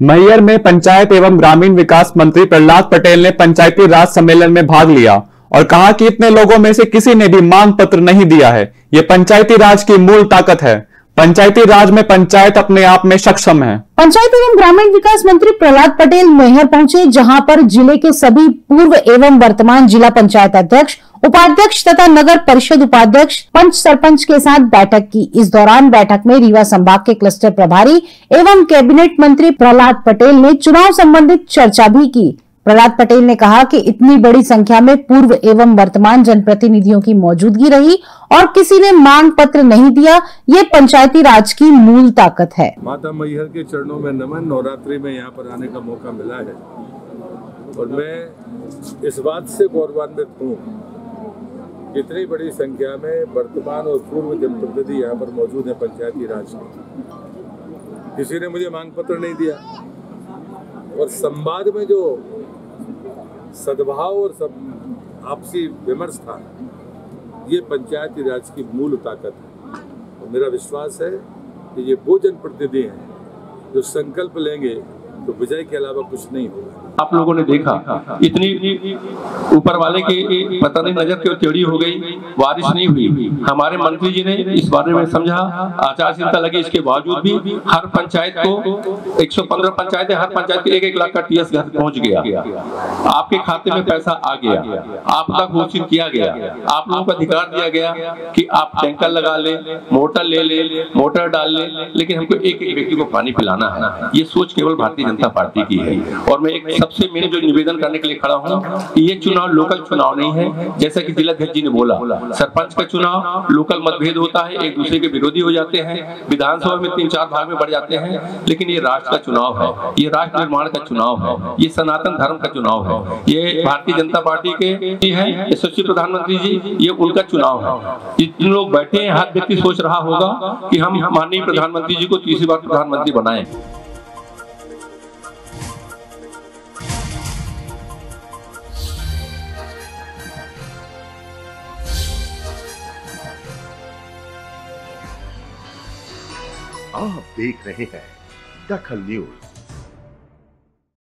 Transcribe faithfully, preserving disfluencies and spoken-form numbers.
मैहर में पंचायत एवं ग्रामीण विकास मंत्री प्रहलाद पटेल ने पंचायती राज सम्मेलन में भाग लिया और कहा कि इतने लोगों में से किसी ने भी मांग पत्र नहीं दिया है। ये पंचायती राज की मूल ताकत है। पंचायती राज में पंचायत अपने आप में सक्षम है। पंचायत एवं ग्रामीण विकास मंत्री प्रहलाद पटेल मैहर पहुंचे, जहां पर जिले के सभी पूर्व एवं वर्तमान जिला पंचायत अध्यक्ष, उपाध्यक्ष तथा नगर परिषद उपाध्यक्ष, पंच सरपंच के साथ बैठक की। इस दौरान बैठक में रीवा संभाग के क्लस्टर प्रभारी एवं कैबिनेट मंत्री प्रहलाद पटेल ने चुनाव संबंधित चर्चा भी की। प्रहलाद पटेल ने कहा कि इतनी बड़ी संख्या में पूर्व एवं वर्तमान जनप्रतिनिधियों की मौजूदगी रही और किसी ने मांग पत्र नहीं दिया, ये पंचायती राज की मूल ताकत है। माता मैहर के चरणों में नमन। नवरात्रि में यहाँ पर आने का मौका मिला है और मैं इस बात से गौरवान्वित हूँ, इतनी बड़ी संख्या में वर्तमान और पूर्व जनप्रतिनिधि यहाँ पर मौजूद है पंचायती राज में। किसी ने मुझे मांग पत्र नहीं दिया और संवाद में जो सद्भाव और सब आपसी विमर्श था, ये पंचायती राज की मूल ताकत है। और मेरा विश्वास है कि ये वो जनप्रतिनिधि हैं जो संकल्प लेंगे तो विजय के अलावा कुछ नहीं होगा। आप लोगों ने देखा इतनी ऊपर वाले की पता नहीं नजर क्यों टेढ़ी हो गई, बारिश नहीं हुई। हमारे मंत्री जी ने इस बारे में समझा, आचार संहिता लगी, इसके बावजूद भी हर पंचायत को एक सौ पंद्रह पंचायतें, हर पंचायत के एक एक लाख का टीएस घर पहुंच गया। आपके खाते में पैसा आ गया, आप तक घोषित किया गया, आप लोगों को अधिकार दिया गया कि आप टैंकर लगा ले, मोटर ले ले, मोटर डाल ले, लेकिन हमको एक एक व्यक्ति को पानी पिलाना है। ये सोच केवल भारतीय जनता पार्टी की है। और मैं एक सबसे मैंने जो निवेदन करने के लिए खड़ा हूँ, ये चुनाव लोकल चुनाव नहीं है। जैसा कि जिलाध्यक्ष जी ने बोला, सरपंच का चुनाव लोकल मतभेद होता है, एक दूसरे के विरोधी हो जाते हैं, विधानसभा में तीन चार भाग में बढ़ जाते हैं, लेकिन ये राष्ट्र का चुनाव है, ये राष्ट्र निर्माण का चुनाव है, ये सनातन धर्म का चुनाव है, ये भारतीय जनता पार्टी के है, यशस्वी प्रधानमंत्री जी, ये उनका चुनाव है। जितने लोग बैठे हैं, हर व्यक्ति सोच रहा होगा कि हम माननीय प्रधानमंत्री जी को तीसरी बार प्रधानमंत्री बनाएं। आप देख रहे हैं दखल न्यूज।